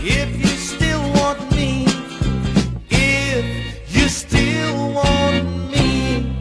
If you still want me, if you still want me,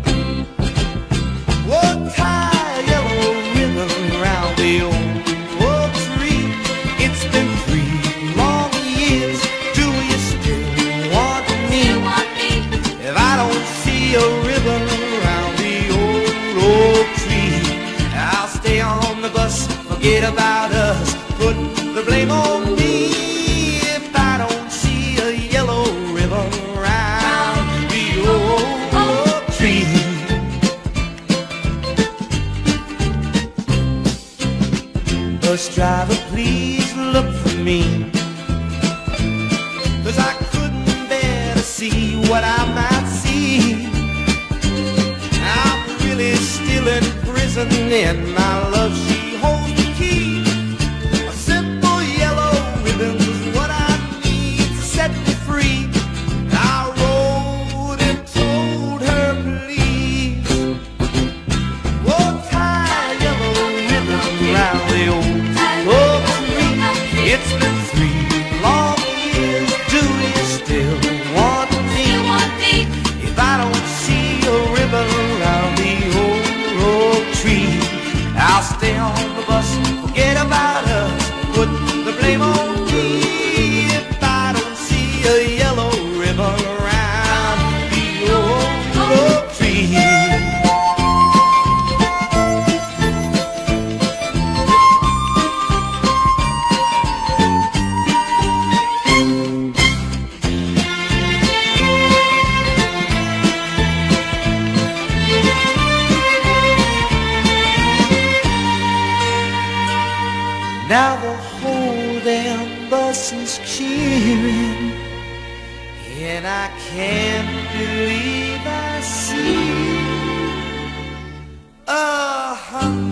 we'll tie a yellow ribbon around the old oak tree. It's been 3 long years. Do you still want me? If I don't see a ribbon around the old oak tree, I'll stay on the bus, forget about us, put the blame on me. If I don't see a yellow ribbon around the old oak tree. Bus driver, please look for me, 'cause I couldn't bear to see what I might see. I'm really still in prison, and my love, she holds the key. A simple yellow ribbon's what I need to set me free. I wrote and told her, please, oh, tie a yellow ribbon around the old oak tree. It's been 3 long years. Do you still want me? If I don't see a ribbon around the old oak tree, I'll stay on the bus, forget about us, put the blame on me. If I don't see a yellow ribbon around the old oak tree. Now the whole damn bus is cheering, and I can't believe I see 100